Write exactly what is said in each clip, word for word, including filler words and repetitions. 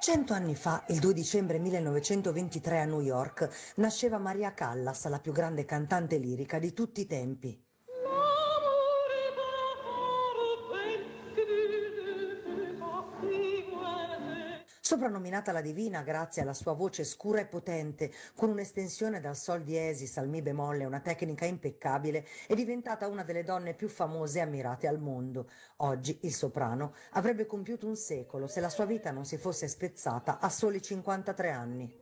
Cento anni fa, il due dicembre millenovecentoventitré a New York, nasceva Maria Callas, la più grande cantante lirica di tutti i tempi. Soprannominata la Divina grazie alla sua voce scura e potente, con un'estensione dal sol diesis al mi bemolle e una tecnica impeccabile, è diventata una delle donne più famose e ammirate al mondo. Oggi il soprano avrebbe compiuto un secolo se la sua vita non si fosse spezzata a soli cinquantatré anni.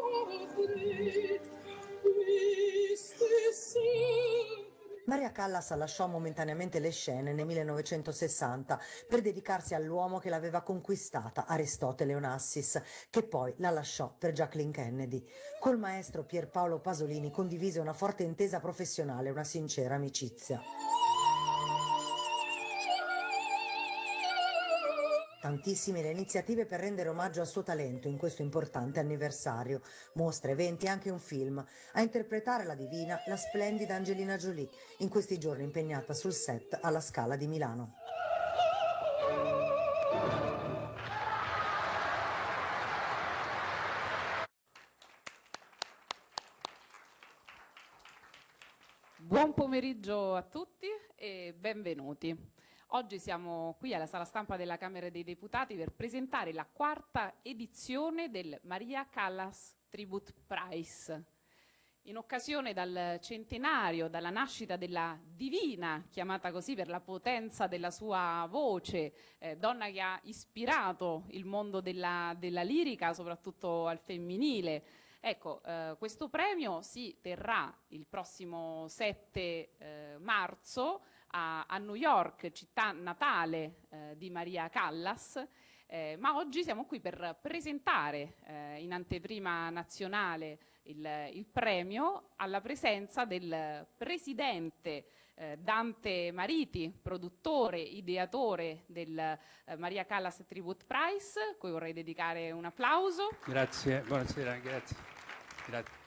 Maria Callas lasciò momentaneamente le scene nel millenovecentosessanta per dedicarsi all'uomo che l'aveva conquistata, Aristotele Onassis, che poi la lasciò per Jacqueline Kennedy. Col maestro Pierpaolo Pasolini condivise una forte intesa professionale e una sincera amicizia. Tantissime le iniziative per rendere omaggio al suo talento in questo importante anniversario. Mostre, eventi e anche un film. A interpretare la Divina, la splendida Angelina Jolie, in questi giorni impegnata sul set alla Scala di Milano. Buon pomeriggio a tutti e benvenuti. Oggi siamo qui alla Sala Stampa della Camera dei Deputati per presentare la quarta edizione del Maria Callas Tribute Prize. In occasione dal centenario, dalla nascita della Divina, chiamata così per la potenza della sua voce, eh, donna che ha ispirato il mondo della, della lirica, soprattutto al femminile. Ecco, eh, questo premio si terrà il prossimo sette eh, marzo a, a New York, città natale eh, di Maria Callas, eh, ma oggi siamo qui per presentare eh, in anteprima nazionale il, il premio alla presenza del presidente eh, Dante Mariti, produttore, ideatore del eh, Maria Callas Tribute Prize, a cui vorrei dedicare un applauso. Grazie, buonasera, grazie. Grazie.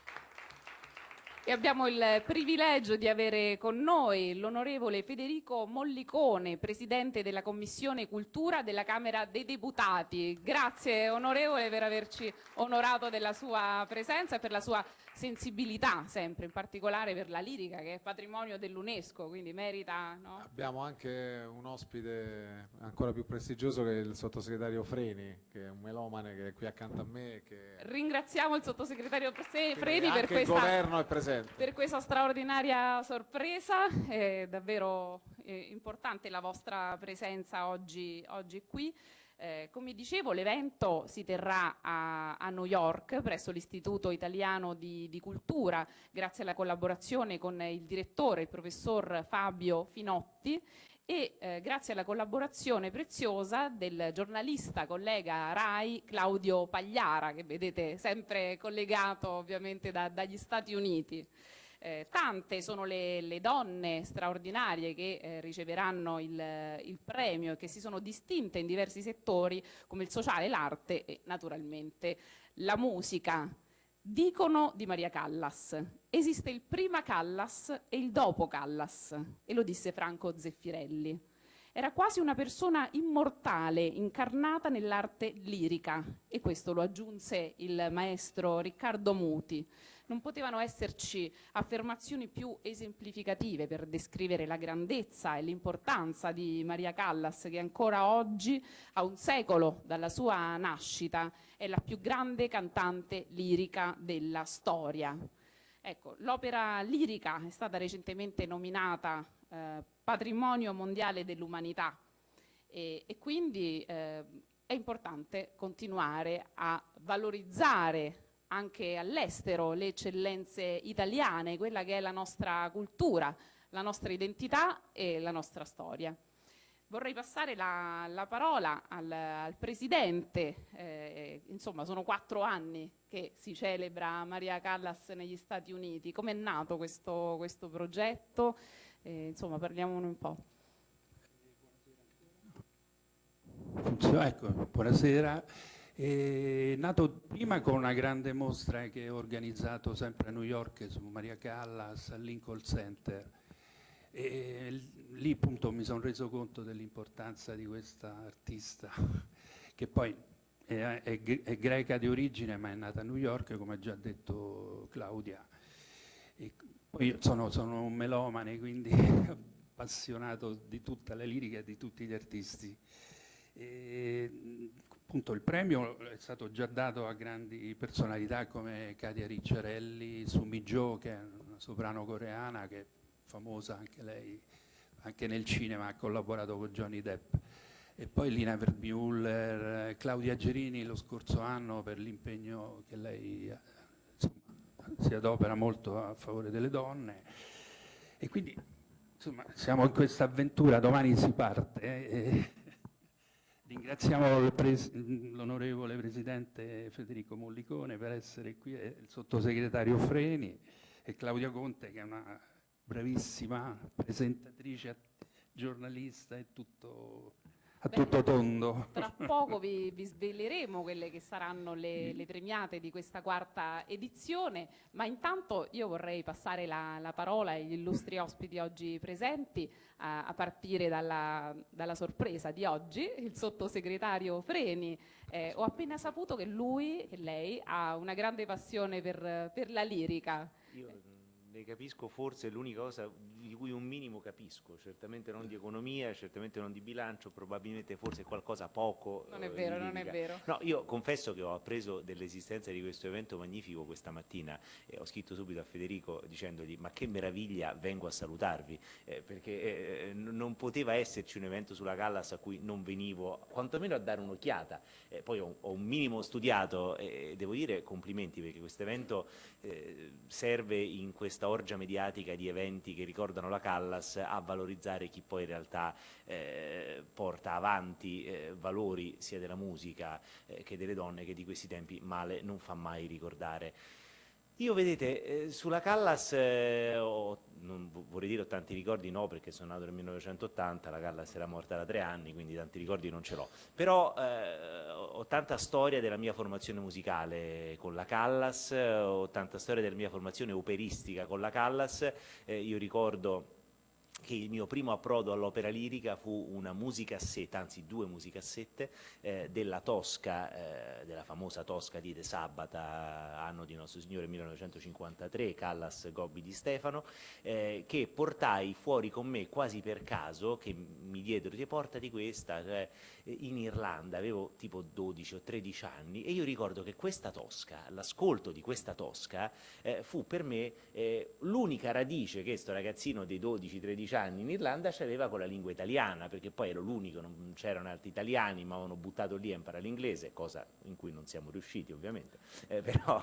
E abbiamo il privilegio di avere con noi l'onorevole Federico Mollicone, presidente della Commissione Cultura della Camera dei Deputati. Grazie onorevole per averci onorato della sua presenza e per la sua sensibilità sempre, in particolare per la lirica che è patrimonio dell'UNESCO, quindi merita... No? Abbiamo anche un ospite ancora più prestigioso che è il sottosegretario Freni, che è un melomane che è qui accanto a me. Che... Ringraziamo il sottosegretario Freni Quindi per anche questa... il governo è presente. Per questa straordinaria sorpresa, è davvero eh, importante la vostra presenza oggi, oggi qui. Eh, come dicevo, l'evento si terrà a, a New York presso l'Istituto Italiano di, di Cultura, grazie alla collaborazione con il direttore, il professor Fabio Finotti, e eh, grazie alla collaborazione preziosa del giornalista collega RAI Claudio Pagliara, che vedete sempre collegato ovviamente da, dagli Stati Uniti. Eh, tante sono le, le donne straordinarie che eh, riceveranno il, il premio e che si sono distinte in diversi settori come il sociale, l'arte e naturalmente la musica. Dicono di Maria Callas: esiste il prima Callas e il dopo Callas, e lo disse Franco Zeffirelli. Era quasi una persona immortale, incarnata nell'arte lirica, e questo lo aggiunse il maestro Riccardo Muti. Non potevano esserci affermazioni più esemplificative per descrivere la grandezza e l'importanza di Maria Callas, che ancora oggi, a un secolo dalla sua nascita, è la più grande cantante lirica della storia. Ecco, l'opera lirica è stata recentemente nominata eh, Patrimonio Mondiale dell'Umanità e, e quindi eh, è importante continuare a valorizzare anche all'estero le eccellenze italiane, quella che è la nostra cultura, la nostra identità e la nostra storia. Vorrei passare la, la parola al, al Presidente, eh, insomma sono quattro anni che si celebra Maria Callas negli Stati Uniti. Com'è nato questo, questo progetto? Eh, insomma parliamone un po'. Ecco, buonasera. È nato prima con una grande mostra che ho organizzato sempre a New York su Maria Callas al Lincoln Center. E lì appunto mi sono reso conto dell'importanza di questa artista, che poi è, è, è greca di origine, ma è nata a New York, come ha già detto Claudia. E poi io sono, sono un melomane, quindi appassionato di tutta la lirica e di tutti gli artisti. E, appunto, il premio è stato già dato a grandi personalità come Katia Ricciarelli, Sumi Jo, che è una soprano coreana che è famosa anche lei, anche nel cinema, ha collaborato con Johnny Depp. E poi Lina Wertmüller, Claudia Gerini lo scorso anno per l'impegno che lei, insomma, si adopera molto a favore delle donne. E quindi, insomma, siamo in questa avventura, domani si parte. Eh, ringraziamo l'onorevole Presidente Federico Mollicone per essere qui, e il Sottosegretario Freni e Claudia Conte, che è una bravissima presentatrice, giornalista e tutto... a Bene, tutto tondo. Tra poco vi, vi sveleremo quelle che saranno le, le premiate di questa quarta edizione, ma intanto io vorrei passare la, la parola agli illustri ospiti oggi presenti, a, a partire dalla, dalla sorpresa di oggi, il sottosegretario Freni. Eh, ho appena saputo che lui, che lei, ha una grande passione per, per la lirica. Io ne capisco forse l'unica cosa di cui un minimo capisco, certamente non di economia, certamente non di bilancio, probabilmente forse qualcosa poco. Non è eh, vero, di non è lirica. vero. No, io confesso che ho appreso dell'esistenza di questo evento magnifico questa mattina e ho scritto subito a Federico dicendogli ma che meraviglia, vengo a salutarvi, eh, perché eh, non poteva esserci un evento sulla Callas a cui non venivo, quantomeno a dare un'occhiata. Eh, poi ho, ho un minimo studiato e devo dire complimenti, perché questo evento eh, serve in questa orgia mediatica di eventi che ricordano la Callas a valorizzare chi poi in realtà eh, porta avanti eh, valori sia della musica eh, che delle donne, che di questi tempi male non fa mai ricordare. Io vedete, eh, sulla Callas eh, ho, non vorrei dire ho tanti ricordi, no, perché sono nato nel millenovecentottanta, la Callas era morta da tre anni, quindi tanti ricordi non ce l'ho, però eh, ho tanta storia della mia formazione musicale con la Callas, ho tanta storia della mia formazione operistica con la Callas. Eh, io ricordo che il mio primo approdo all'opera lirica fu una musicassetta, anzi due musicassette, eh, della Tosca, eh, della famosa Tosca di De Sabata, anno di Nostro Signore millenovecentocinquantatré, Callas Gobbi di Stefano, eh, che portai fuori con me quasi per caso, che mi diedero, ti portati questa, cioè, in Irlanda, avevo tipo dodici o tredici anni, e io ricordo che questa Tosca, l'ascolto di questa Tosca, eh, fu per me eh, l'unica radice che sto ragazzino dei dodici tredici anni in Irlanda c'aveva con la lingua italiana, perché poi ero l'unico, non c'erano altri italiani, ma avevano buttato lì a imparare l'inglese, cosa in cui non siamo riusciti ovviamente, eh, però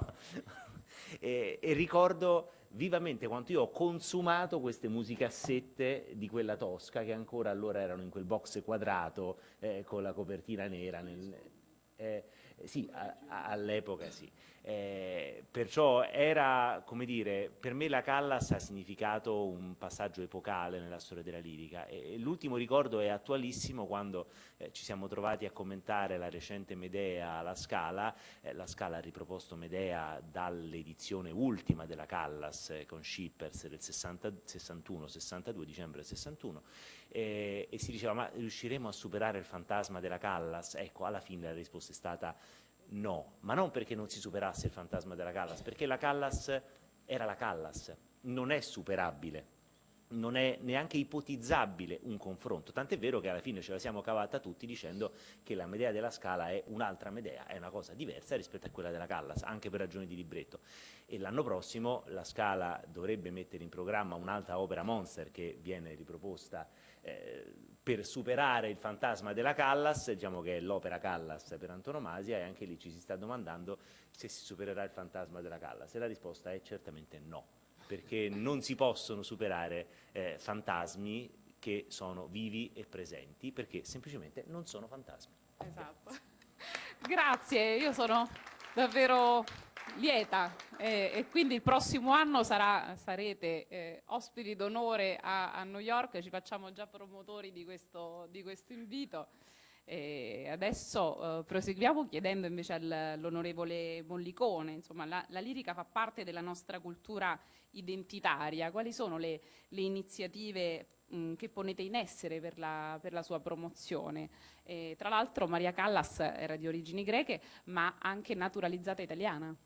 e, e ricordo vivamente quanto io ho consumato queste musicassette di quella Tosca, che ancora allora erano in quel box quadrato eh, con la copertina nera nel, eh, sì, all'epoca sì. Eh, perciò era, come dire, per me la Callas ha significato un passaggio epocale nella storia della lirica, e, e l'ultimo ricordo è attualissimo quando eh, ci siamo trovati a commentare la recente Medea alla Scala. Eh, la Scala ha riproposto Medea dall'edizione ultima della Callas eh, con Schippers del sessanta, sessantuno sessantadue, dicembre del sessantuno, eh, e si diceva ma riusciremo a superare il fantasma della Callas? Ecco, alla fine la risposta è stata no, ma non perché non si superasse il fantasma della Callas, perché la Callas era la Callas, non è superabile, non è neanche ipotizzabile un confronto, tant'è vero che alla fine ce la siamo cavata tutti dicendo che la Medea della Scala è un'altra Medea, è una cosa diversa rispetto a quella della Callas, anche per ragioni di libretto. E l'anno prossimo la Scala dovrebbe mettere in programma un'altra opera Monster che viene riproposta eh, per superare il fantasma della Callas, diciamo che è l'opera Callas per antonomasia, e anche lì ci si sta domandando se si supererà il fantasma della Callas, e la risposta è certamente no, perché non si possono superare eh, fantasmi che sono vivi e presenti, perché semplicemente non sono fantasmi. Esatto. Grazie, io sono davvero lieta eh, e quindi il prossimo anno sarà, sarete eh, ospiti d'onore a, a New York, ci facciamo già promotori di questo, di questo invito. E adesso eh, proseguiamo chiedendo invece all'onorevole Mollicone, insomma la, la lirica fa parte della nostra cultura identitaria, quali sono le, le iniziative mh, che ponete in essere per la, per la sua promozione. E, tra l'altro Maria Callas era di origini greche, ma anche naturalizzata italiana.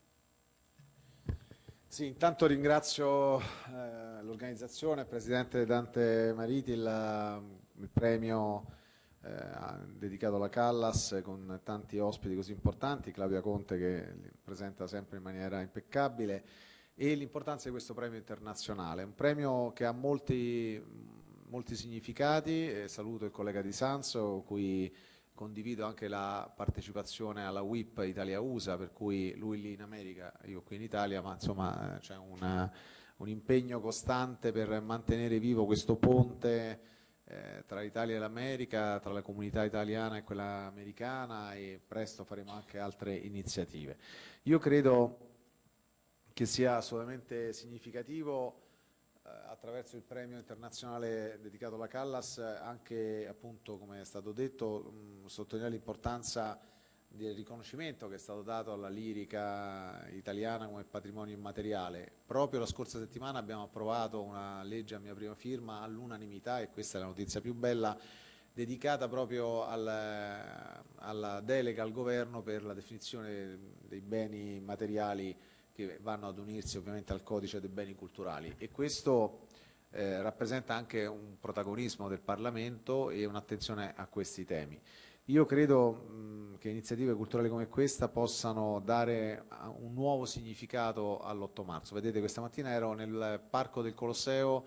Sì, intanto ringrazio eh, l'organizzazione, il presidente Dante Mariti, il, il premio eh, dedicato alla Callas con tanti ospiti così importanti, Claudia Conte che li presenta sempre in maniera impeccabile, e l'importanza di questo premio internazionale, un premio che ha molti, molti significati. Eh, saluto il collega Di Sanzo, cui condivido anche la partecipazione alla W I P Italia-U S A, per cui lui lì in America, io qui in Italia, ma insomma c'è una, un impegno costante per mantenere vivo questo ponte eh, tra l'Italia e l'America, tra la comunità italiana e quella americana, e presto faremo anche altre iniziative. Io credo che sia assolutamente significativo attraverso il premio internazionale dedicato alla Callas anche, appunto, come è stato detto, mh, sottolineare l'importanza del riconoscimento che è stato dato alla lirica italiana come patrimonio immateriale. Proprio la scorsa settimana abbiamo approvato una legge a mia prima firma all'unanimità, e questa è la notizia più bella, dedicata proprio al, alla delega al governo per la definizione dei beni materiali che vanno ad unirsi ovviamente al codice dei beni culturali, e questo eh, rappresenta anche un protagonismo del Parlamento e un'attenzione a questi temi. Io credo mh, che iniziative culturali come questa possano dare un nuovo significato all'otto marzo. Vedete, questa mattina ero nel Parco del Colosseo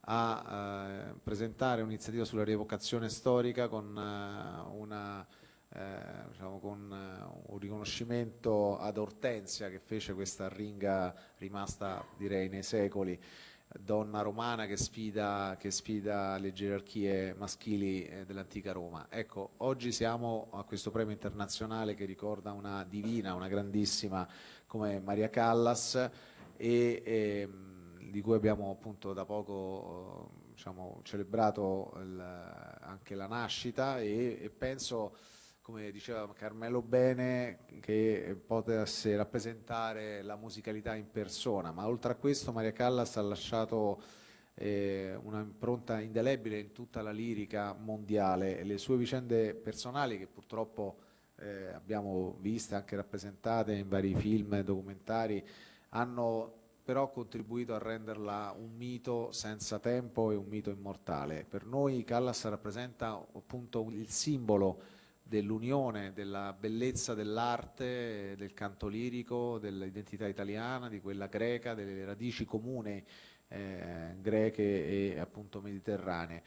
a eh, presentare un'iniziativa sulla rievocazione storica con eh, una Eh, diciamo con uh, un riconoscimento ad Ortensia, che fece questa arringa rimasta direi nei secoli, donna romana che sfida, che sfida le gerarchie maschili eh, dell'antica Roma. Ecco, oggi siamo a questo premio internazionale che ricorda una divina, una grandissima come Maria Callas, e, e di cui abbiamo appunto da poco eh, diciamo, celebrato il, anche la nascita, e, e penso, come diceva Carmelo bene, che potesse rappresentare la musicalità in persona, ma oltre a questo Maria Callas ha lasciato eh, una impronta indelebile in tutta la lirica mondiale. Le sue vicende personali, che purtroppo eh, abbiamo viste anche rappresentate in vari film e documentari, hanno però contribuito a renderla un mito senza tempo e un mito immortale. Per noi Callas rappresenta appunto il simbolo dell'unione, della bellezza dell'arte, del canto lirico, dell'identità italiana, di quella greca, delle radici comuni eh, greche e appunto mediterranee.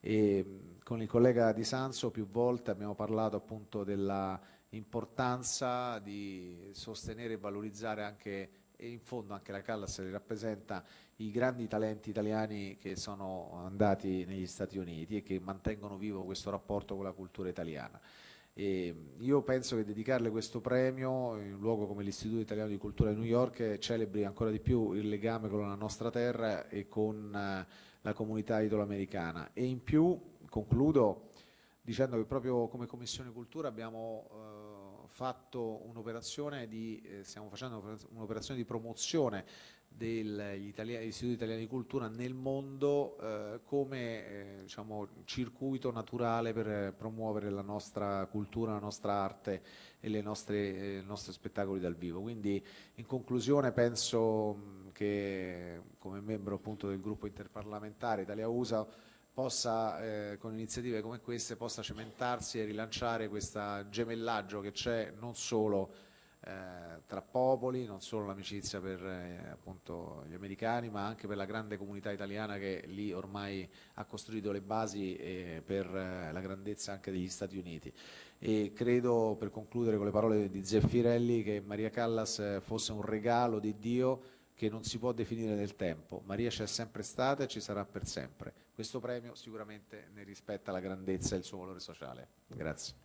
E con il collega Di Sanzo più volte abbiamo parlato appunto della importanza di sostenere e valorizzare anche, e in fondo anche la Callas li rappresenta, i grandi talenti italiani che sono andati negli Stati Uniti e che mantengono vivo questo rapporto con la cultura italiana. E io penso che dedicarle questo premio in un luogo come l'Istituto Italiano di Cultura di New York celebri ancora di più il legame con la nostra terra e con eh, la comunità italoamericana. E in più concludo dicendo che proprio come Commissione Cultura abbiamo eh, fatto un'operazione di, eh, stiamo facendo un'operazione di promozione degli italiani, istituti italiani di cultura nel mondo eh, come eh, diciamo, circuito naturale per promuovere la nostra cultura, la nostra arte e le nostre, eh, i nostri spettacoli dal vivo. Quindi in conclusione penso mh, che come membro appunto del gruppo interparlamentare Italia-U S A possa eh, con iniziative come queste possa cementarsi e rilanciare questo gemellaggio che c'è non solo Eh, tra popoli, non solo l'amicizia per eh, appunto gli americani, ma anche per la grande comunità italiana che lì ormai ha costruito le basi eh, per eh, la grandezza anche degli Stati Uniti. E credo, per concludere con le parole di Zeffirelli, che Maria Callas eh, fosse un regalo di Dio che non si può definire nel tempo. Maria c'è sempre stata e ci sarà per sempre. Questo premio sicuramente ne rispetta la grandezza e il suo valore sociale. Grazie.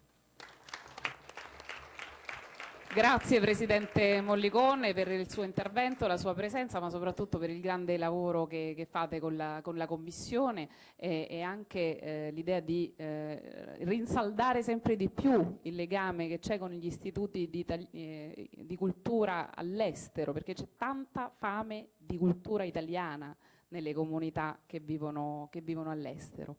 Grazie Presidente Mollicone per il suo intervento, la sua presenza, ma soprattutto per il grande lavoro che, che fate con la, con la Commissione e, e anche eh, l'idea di eh, rinsaldare sempre di più il legame che c'è con gli istituti di, eh, di cultura all'estero, perché c'è tanta fame di cultura italiana, nelle comunità che vivono, che vivono all'estero.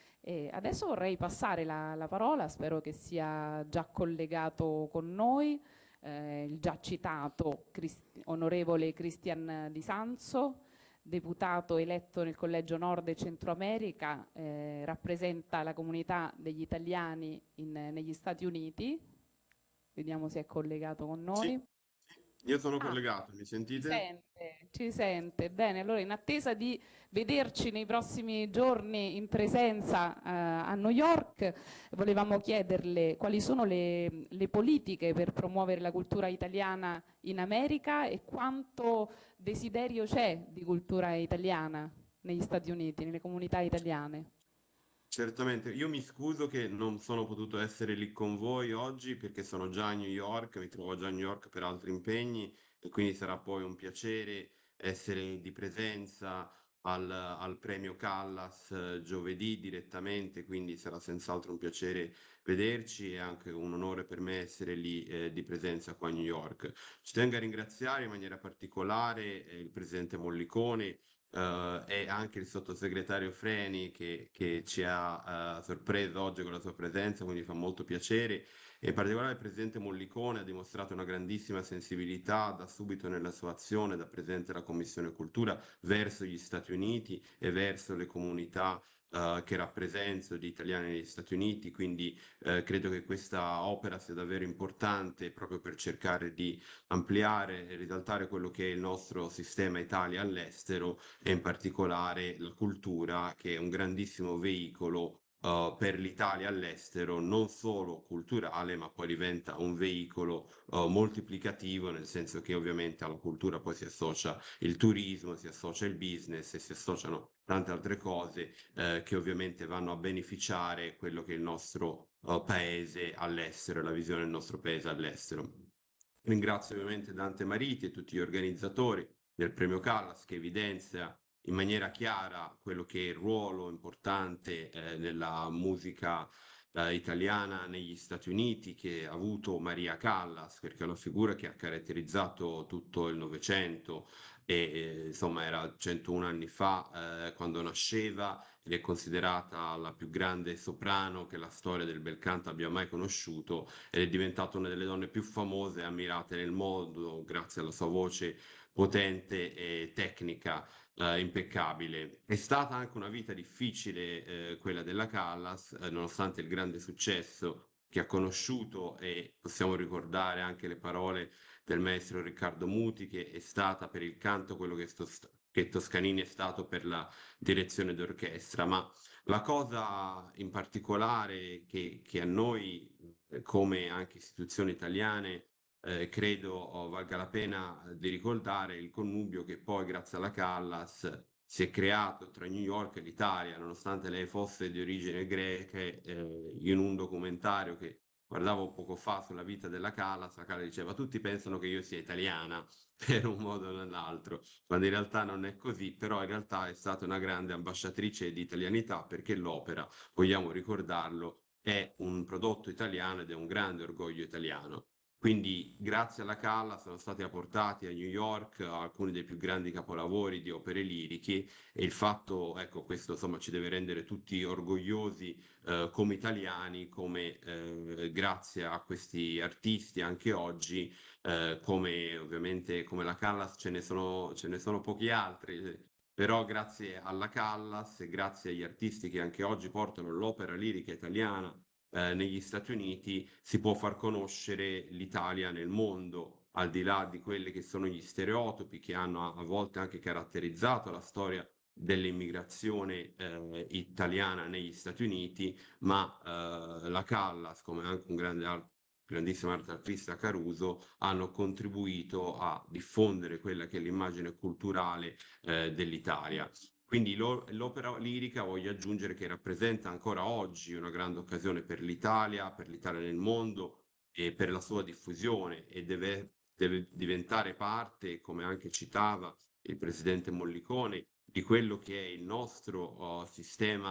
E adesso vorrei passare la, la parola, spero che sia già collegato con noi, eh, il già citato Crist- onorevole Cristian Di Sanzo, deputato eletto nel Collegio Nord e Centro America, eh, rappresenta la comunità degli italiani in- negli Stati Uniti. Vediamo se è collegato con Sì, noi. io sono Ah, collegato, mi ci sentite? sente, ci sente. Bene, allora in attesa di vederci nei prossimi giorni in presenza eh, a New York, volevamo chiederle quali sono le, le politiche per promuovere la cultura italiana in America e quanto desiderio c'è di cultura italiana negli Stati Uniti, nelle comunità italiane. Certamente, io mi scuso che non sono potuto essere lì con voi oggi perché sono già a New York, mi trovo già a New York per altri impegni e quindi sarà poi un piacere essere di presenza al, al premio Callas eh, giovedì direttamente, quindi sarà senz'altro un piacere vederci e anche un onore per me essere lì eh, di presenza qua a New York. Ci tengo a ringraziare in maniera particolare eh, il presidente Mollicone eh, e anche il sottosegretario Freni che, che ci ha eh, sorpreso oggi con la sua presenza, quindi fa molto piacere. E in particolare il presidente Mollicone ha dimostrato una grandissima sensibilità da subito nella sua azione da presidente della Commissione Cultura verso gli Stati Uniti e verso le comunità eh, che rappresento di italiani negli Stati Uniti, quindi eh, credo che questa opera sia davvero importante proprio per cercare di ampliare e risaltare quello che è il nostro sistema Italia all'estero e in particolare la cultura, che è un grandissimo veicolo uh, per l'Italia all'estero, non solo culturale, ma poi diventa un veicolo uh, moltiplicativo, nel senso che ovviamente alla cultura poi si associa il turismo, si associa il business e si associano tante altre cose eh, che ovviamente vanno a beneficiare quello che è il nostro uh, paese all'estero, la visione del nostro paese all'estero. Ringrazio ovviamente Dante Mariti e tutti gli organizzatori del premio Callas che evidenzia in maniera chiara quello che è il ruolo importante eh, della musica eh, italiana negli Stati Uniti che ha avuto Maria Callas, perché è una figura che ha caratterizzato tutto il Novecento e eh, insomma era centouno anni fa eh, quando nasceva ed è considerata la più grande soprano che la storia del bel canto abbia mai conosciuto ed è diventata una delle donne più famose e ammirate nel mondo grazie alla sua voce potente e tecnica eh, impeccabile. È stata anche una vita difficile eh, quella della Callas, eh, nonostante il grande successo che ha conosciuto e possiamo ricordare anche le parole del maestro Riccardo Muti che è stata per il canto quello che, sto, che Toscanini è stato per la direzione d'orchestra, ma la cosa in particolare che, che a noi, eh, come anche istituzioni italiane, eh, credo oh, valga la pena eh, di ricordare il connubio che poi, grazie alla Callas, si è creato tra New York e l'Italia, nonostante lei fosse di origine greca, eh, in un documentario che guardavo poco fa sulla vita della Callas, la Callas diceva tutti pensano che io sia italiana per un modo o nell'altro, quando in realtà non è così, però in realtà è stata una grande ambasciatrice di italianità perché l'opera, vogliamo ricordarlo, è un prodotto italiano ed è un grande orgoglio italiano. Quindi grazie alla Calla sono stati apportati a New York alcuni dei più grandi capolavori di opere liriche e il fatto, ecco, questo insomma ci deve rendere tutti orgogliosi eh, come italiani, come eh, grazie a questi artisti anche oggi eh, come ovviamente come la Callas ce ne sono, ce ne sono pochi altri, però grazie alla Callas e grazie agli artisti che anche oggi portano l'opera lirica italiana eh, negli Stati Uniti si può far conoscere l'Italia nel mondo, al di là di quelli che sono gli stereotipi che hanno a, a volte anche caratterizzato la storia dell'immigrazione eh, italiana negli Stati Uniti, ma eh, la Callas, come anche un grande art- grandissimo artista Caruso, hanno contribuito a diffondere quella che è l'immagine culturale eh, dell'Italia. Quindi lo- l'opera lirica voglio aggiungere che rappresenta ancora oggi una grande occasione per l'Italia, per l'Italia nel mondo e per la sua diffusione e deve, deve diventare parte, come anche citava il presidente Mollicone, di quello che è il nostro oh, sistema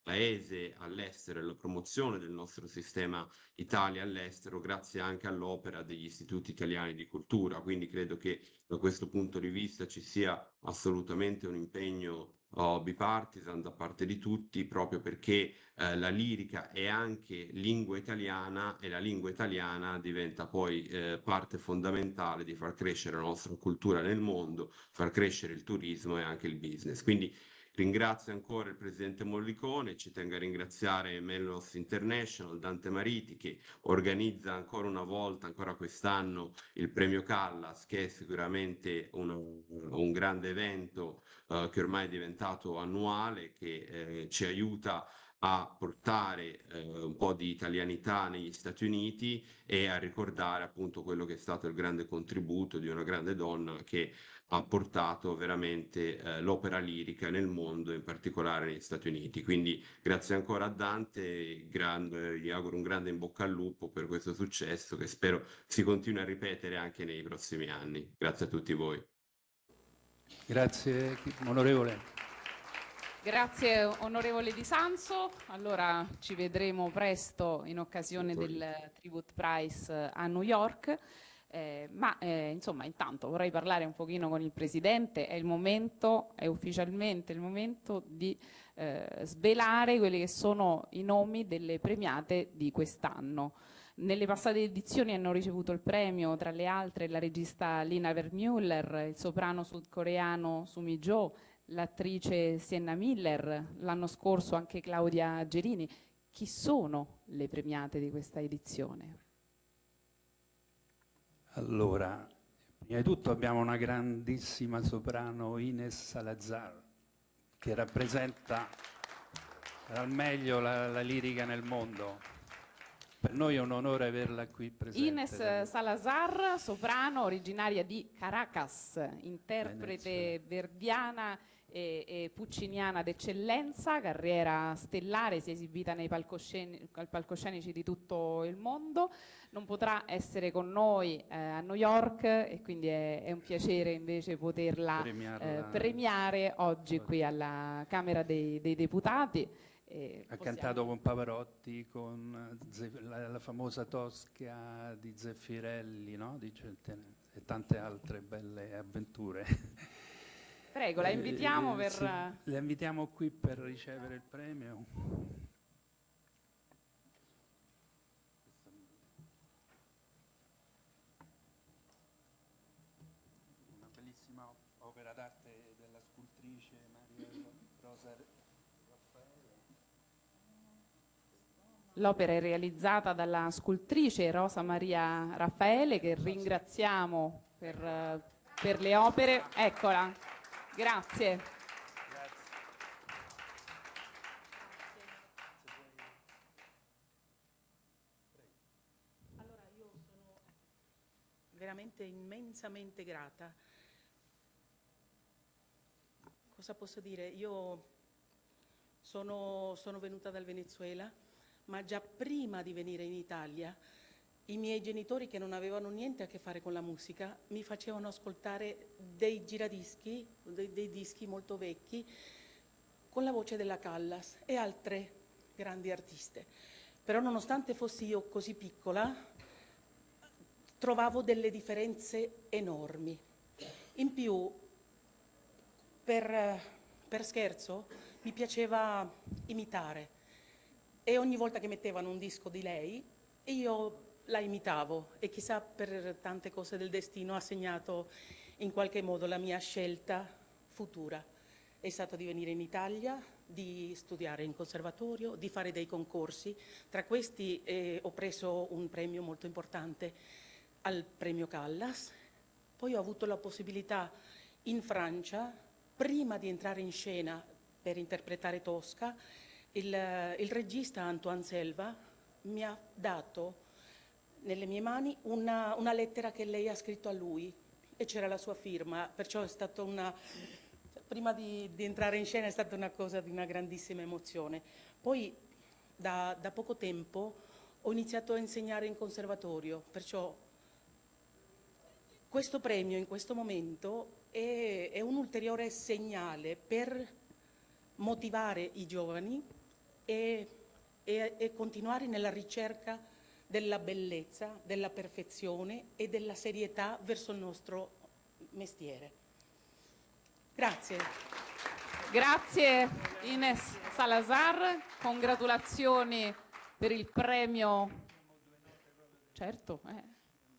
paese all'estero e la promozione del nostro sistema Italia all'estero, grazie anche all'opera degli istituti italiani di cultura. Quindi credo che da questo punto di vista ci sia assolutamente un impegno oh, bipartisan da parte di tutti, proprio perché eh, la lirica è anche lingua italiana e la lingua italiana diventa poi eh, parte fondamentale di far crescere la nostra cultura nel mondo, far crescere il turismo e anche il business. Quindi ringrazio ancora il presidente Mollicone, ci tengo a ringraziare Mellos International, Dante Mariti, che organizza ancora una volta, ancora quest'anno, il premio Callas, che è sicuramente un, un grande evento eh, che ormai è diventato annuale, che eh, ci aiuta a portare eh, un po' di italianità negli Stati Uniti e a ricordare appunto quello che è stato il grande contributo di una grande donna che ha portato veramente eh, l'opera lirica nel mondo, in particolare negli Stati Uniti. Quindi grazie ancora a Dante, gran- eh, gli auguro un grande in bocca al lupo per questo successo che spero si continui a ripetere anche nei prossimi anni. Grazie a tutti voi. Grazie, onorevole. Grazie onorevole Di Sanzo, allora ci vedremo presto in occasione del Tribute Prize a New York, eh, ma eh, insomma intanto vorrei parlare un pochino con il Presidente, è il momento, è ufficialmente il momento di eh, svelare quelli che sono i nomi delle premiate di quest'anno. Nelle passate edizioni hanno ricevuto il premio, tra le altre, la regista Lina Wertmüller, il soprano sudcoreano Sumi Jo, l'attrice Sienna Miller, l'anno scorso anche Claudia Gerini. Chi sono le premiate di questa edizione? Allora, prima di tutto abbiamo una grandissima soprano, Ines Salazar, che rappresenta al meglio la, la lirica nel mondo. Per noi è un onore averla qui presente. Ines Salazar, soprano originaria di Caracas, interprete verdiana e, e pucciniana d'eccellenza, carriera stellare, si è esibita nei palcoscenici, palcoscenici di tutto il mondo. Non potrà essere con noi eh, a New York e quindi è, è un piacere invece poterla eh, premiare oggi qui alla Camera dei, dei Deputati. Eh, ha possiamo... cantato con Pavarotti, con Zef- la, la famosa Tosca di Zeffirelli, no? Di Celtene, e tante altre belle avventure. Prego, la invitiamo eh, per... Sì, la invitiamo qui per ricevere il premio. Una bellissima opera d'arte della scultrice Maria Rosa L'opera è realizzata dalla scultrice Rosa Maria Raffaele, che ringraziamo per, per le opere. Eccola, grazie. Allora, io sono veramente immensamente grata. Cosa posso dire? Io sono, sono venuta dal Venezuela, ma già prima di venire in Italia i miei genitori, che non avevano niente a che fare con la musica, mi facevano ascoltare dei giradischi, dei, dei dischi molto vecchi, con la voce della Callas e altre grandi artiste. Però nonostante fossi io così piccola, trovavo delle differenze enormi. In più, per, per scherzo, mi piaceva imitare. E ogni volta che mettevano un disco di lei, io la imitavo e chissà per tante cose del destino ha segnato in qualche modo la mia scelta futura. È stato di venire in Italia, di studiare in conservatorio, di fare dei concorsi. Tra questi eh, ho preso un premio molto importante al premio Callas. Poi ho avuto la possibilità in Francia, prima di entrare in scena per interpretare Tosca, Il, il regista Antoine Selva mi ha dato nelle mie mani una, una lettera che lei ha scritto a lui e c'era la sua firma, perciò è stata una, prima di, di entrare in scena è stata una cosa di una grandissima emozione. Poi da, da poco tempo ho iniziato a insegnare in conservatorio, perciò questo premio in questo momento è, è un ulteriore segnale per motivare i giovani e, e, e continuare nella ricerca della bellezza, della perfezione e della serietà verso il nostro mestiere. Grazie. Grazie Ines Salazar, congratulazioni per il premio. Certo. Eh.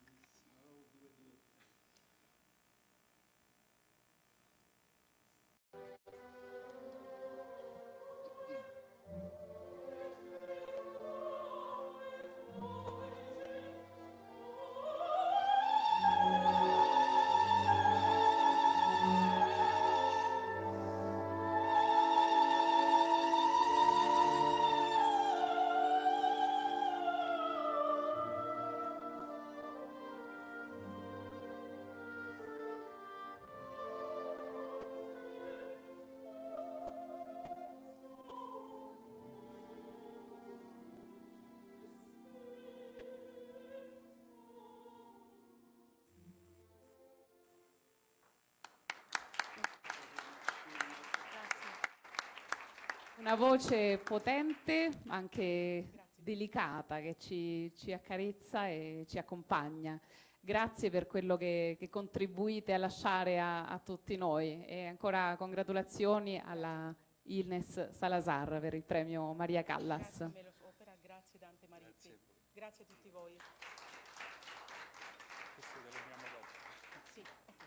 Una voce potente, anche delicata, che ci, ci accarezza e ci accompagna. Grazie per quello che, che contribuite a lasciare a, a tutti noi e ancora congratulazioni alla Ines Salazar per il premio Maria Callas. Grazie Melos Opera, grazie Dante Mariti, grazie, grazie a tutti voi. Questo te lo diamo dopo. Sì, okay.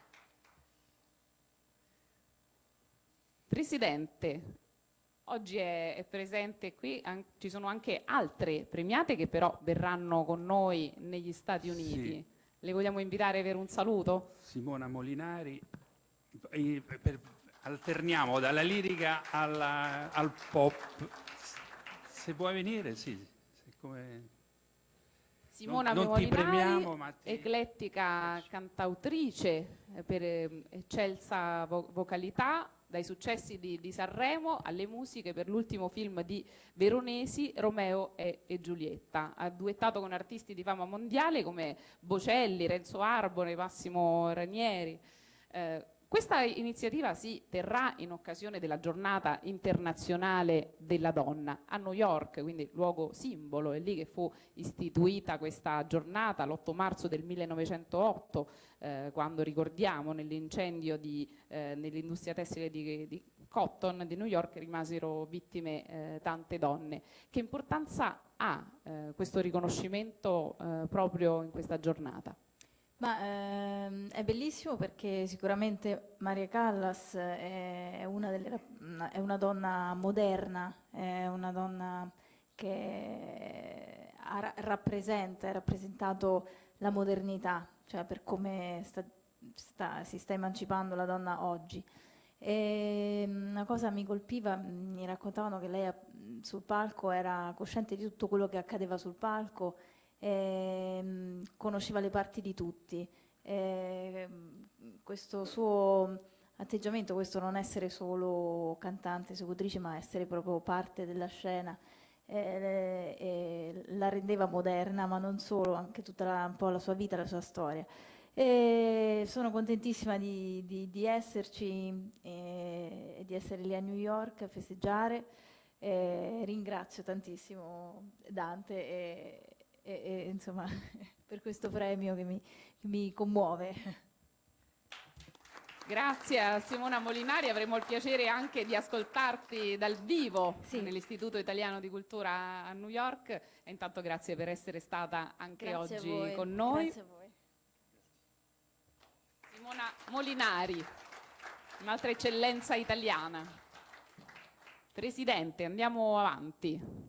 Presidente, oggi è, è presente qui, an- ci sono anche altre premiate che però verranno con noi negli Stati Uniti. Sì. Le vogliamo invitare per un saluto? Simona Molinari, e per- alterniamo dalla lirica alla- al pop. Se vuoi venire, sì. Siccome Simona non, non ti Molinari, premiamo, ma ti... eclettica cantautrice eh, per eh, eccelsa vo- vocalità, dai successi di, di Sanremo alle musiche per l'ultimo film di Veronesi, Romeo e, e Giulietta. Ha duettato con artisti di fama mondiale come Bocelli, Renzo Arbore, Massimo Ranieri. Eh, questa iniziativa si terrà in occasione della giornata internazionale della donna a New York, quindi luogo simbolo, è lì che fu istituita questa giornata l'otto marzo del millenovecentootto, eh, quando ricordiamo nell'incendio di, eh, nell'industria tessile di, di Cotton di New York rimasero vittime eh, tante donne. Che importanza ha eh, questo riconoscimento eh, proprio in questa giornata? Ma ehm, è bellissimo perché sicuramente Maria Callas è, è una delle rap- una- è una donna moderna, è una donna che ha ra- rappresenta, ha rappresentato la modernità, cioè per come sta- sta- si sta emancipando la donna oggi. E mm, una cosa mi colpiva, mm, mi raccontavano che lei mm, sul palco era cosciente di tutto quello che accadeva sul palco, ehm, conosceva le parti di tutti. Ehm, questo suo atteggiamento, questo non essere solo cantante, esecutrice, ma essere proprio parte della scena, eh, eh, la rendeva moderna, ma non solo, anche tutta la, un po' la sua vita, la sua storia. E sono contentissima di, di- di esserci e, e di essere lì a New York a festeggiare. E ringrazio tantissimo Dante e, e- e, insomma, per questo premio che mi, che mi commuove. Grazie a Simona Molinari, avremo il piacere anche di ascoltarti dal vivo Sì. nell'Istituto Italiano di Cultura a New York e intanto grazie per essere stata anche Grazie a oggi voi. con noi. Grazie a voi. Simona Molinari, un'altra eccellenza italiana. Presidente, andiamo avanti.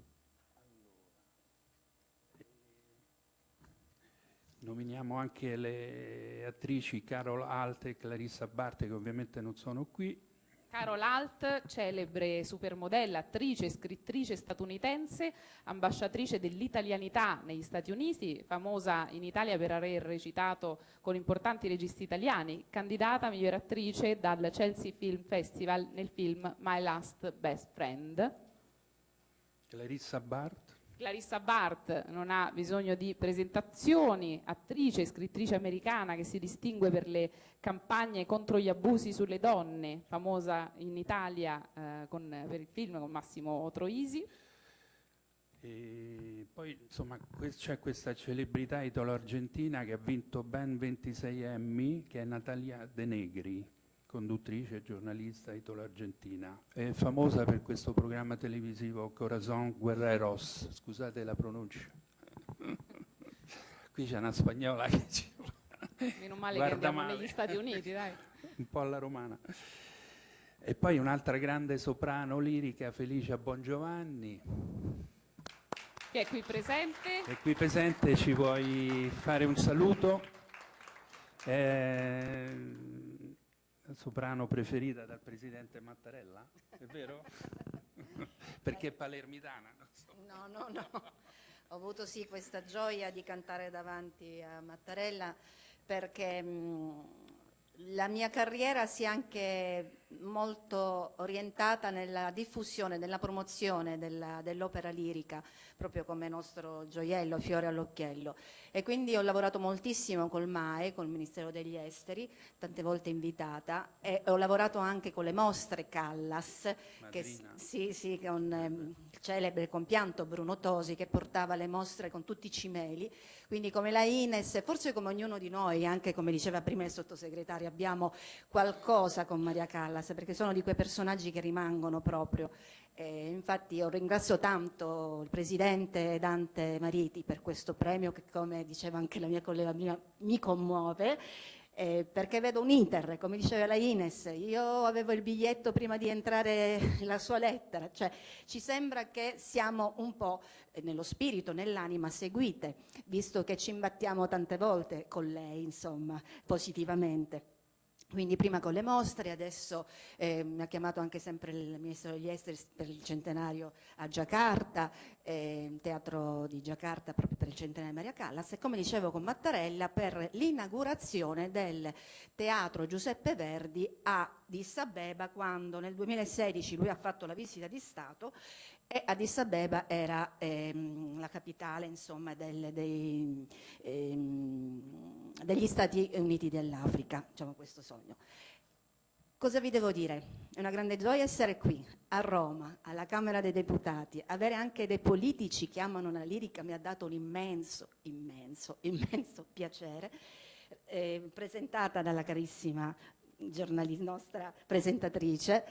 Nominiamo anche le attrici Carol Alt e Clarissa Barte, che ovviamente non sono qui. Carol Alt, celebre supermodella, attrice, scrittrice statunitense, ambasciatrice dell'italianità negli Stati Uniti, famosa in Italia per aver recitato con importanti registi italiani, candidata a miglior attrice dal Chelsea Film Festival nel film My Last Best Friend. Clarissa Bart. Clarissa Bart non ha bisogno di presentazioni, attrice e scrittrice americana che si distingue per le campagne contro gli abusi sulle donne, famosa in Italia eh, con, per il film con Massimo Troisi. E poi insomma c'è questa celebrità italo-argentina che ha vinto ben ventisei Emmy, che è Natalia De Negri, conduttrice e giornalista italo-argentina. È famosa per questo programma televisivo Corazón Guerreros, scusate la pronuncia. Qui c'è una spagnola che ci... Meno male Guarda che andiamo male. negli Stati Uniti, dai. Un po' alla romana. E poi un'altra grande soprano lirica, Felicia Bongiovanni. Che è qui presente. È qui presente, ci vuoi fare un saluto? È la soprano preferita dal presidente Mattarella, è vero? Perché è palermitana. Non so. No, no, no. Ho avuto sì questa gioia di cantare davanti a Mattarella perché mh, la mia carriera si è anche molto orientata nella diffusione, nella promozione della, dell'opera lirica, proprio come nostro gioiello, fiore all'occhiello. E quindi ho lavorato moltissimo col M A E, col Ministero degli Esteri, tante volte invitata, e ho lavorato anche con le mostre Callas, che, sì, sì, con ehm, il celebre compianto Bruno Tosi, che portava le mostre con tutti i cimeli. Quindi come la Ines, forse come ognuno di noi, anche come diceva prima il sottosegretario, abbiamo qualcosa con Maria Callas, perché sono di quei personaggi che rimangono proprio. Eh, infatti io ringrazio tanto il presidente Dante Mariti per questo premio che, come diceva anche la mia collega mia, mi commuove, eh, perché vedo un iter, come diceva la Ines, io avevo il biglietto prima di entrare la sua lettera, cioè ci sembra che siamo un po' nello spirito, nell'anima seguite, visto che ci imbattiamo tante volte con lei, insomma, positivamente. Quindi prima con le mostre, adesso eh, mi ha chiamato anche sempre il Ministro degli Esteri per il centenario a Giacarta, eh, teatro di Giacarta proprio per il centenario di Maria Callas, e come dicevo con Mattarella per l'inaugurazione del teatro Giuseppe Verdi a Addis Abeba, quando nel duemilasedici lui ha fatto la visita di Stato e Addis Abeba era ehm, la capitale, insomma, del, dei, ehm, degli Stati Uniti dell'Africa, diciamo questo sogno. Cosa vi devo dire? È una grande gioia essere qui, a Roma, alla Camera dei Deputati, avere anche dei politici che amano la lirica mi ha dato un immenso, immenso, immenso piacere, eh, presentata dalla carissima giornalista, nostra presentatrice.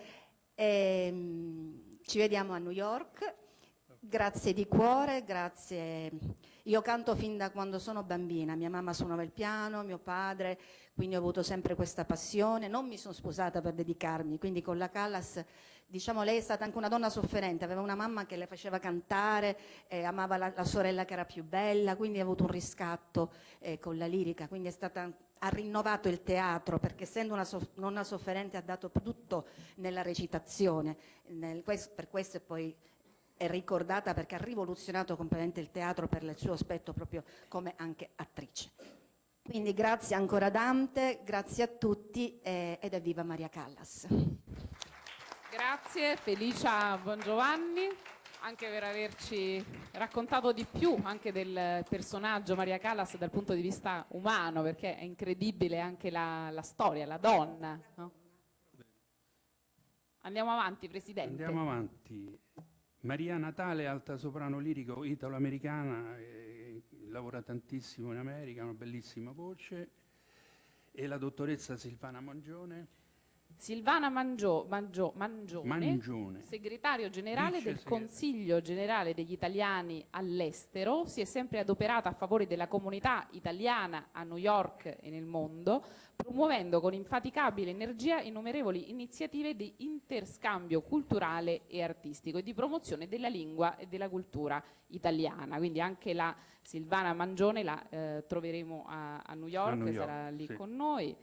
E, ci vediamo a New York, grazie di cuore, grazie. Io canto fin da quando sono bambina, mia mamma suonava il piano, mio padre, quindi ho avuto sempre questa passione, non mi sono sposata per dedicarmi, quindi con la Callas, diciamo, lei è stata anche una donna sofferente, aveva una mamma che le faceva cantare, eh, amava la, la sorella che era più bella, quindi ha avuto un riscatto eh, con la lirica, quindi è stata... ha rinnovato il teatro perché essendo una soff- nonna sofferente ha dato tutto nella recitazione, nel, per questo e poi è ricordata perché ha rivoluzionato completamente il teatro per il suo aspetto proprio come anche attrice. Quindi grazie ancora Dante, grazie a tutti eh, ed evviva Maria Callas. Grazie Felicia Bongiovanni anche per averci raccontato di più anche del personaggio Maria Callas dal punto di vista umano, perché è incredibile anche la, la storia, la donna, no? Andiamo avanti, Presidente. Andiamo avanti. Maria Natale, alta soprano lirico italo-americana, eh, lavora tantissimo in America, ha una bellissima voce, e la dottoressa Silvana Mangione. Silvana Mangio, Mangio, Mangione, Mangione, segretario generale Vice del segretario. Consiglio generale degli italiani all'estero, si è sempre adoperata a favore della comunità italiana a New York e nel mondo, promuovendo con infaticabile energia innumerevoli iniziative di interscambio culturale e artistico e di promozione della lingua e della cultura italiana. Quindi anche la Silvana Mangione la eh, troveremo a, a New York, A New York, sarà lì sì. con noi.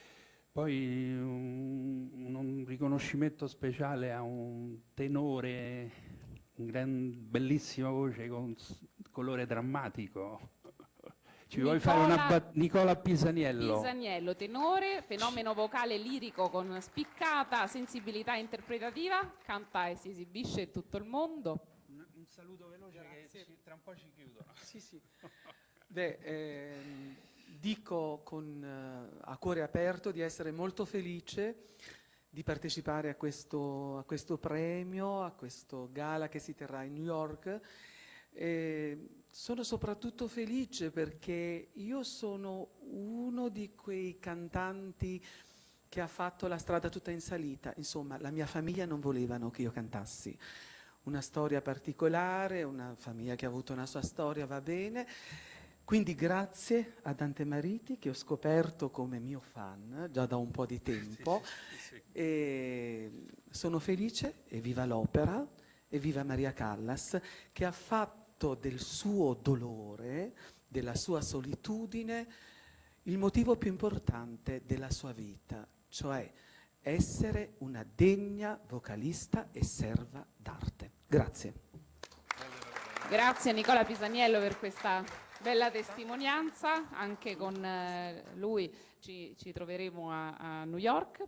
Poi un, un riconoscimento speciale a un tenore, un gran, bellissima voce con s- colore drammatico. Ci vuoi fare una bat- Nicola Pisaniello? Pisaniello, tenore, fenomeno vocale lirico con spiccata sensibilità interpretativa, canta e si esibisce in tutto il mondo. Un, un saluto veloce. Grazie. Che ci, tra un po' ci chiudono. Sì, sì. Beh, ehm, dico con, eh, a cuore aperto di essere molto felice di partecipare a questo, a questo premio, a questo gala che si terrà in New York, E sono soprattutto felice perché io sono uno di quei cantanti che ha fatto la strada tutta in salita. Insomma, la mia famiglia non volevano che io cantassi. Una storia particolare, una famiglia che ha avuto una sua storia, va bene. Quindi grazie a Dante Mariti, che ho scoperto come mio fan già da un po' di tempo. Sì, sì, sì, sì. E sono felice, e viva l'opera, e viva Maria Callas, che ha fatto del suo dolore, della sua solitudine, il motivo più importante della sua vita, cioè essere una degna vocalista e serva d'arte. Grazie. Grazie Nicola Pisaniello per questa bella testimonianza. Anche con eh, lui ci, ci troveremo a, a New York.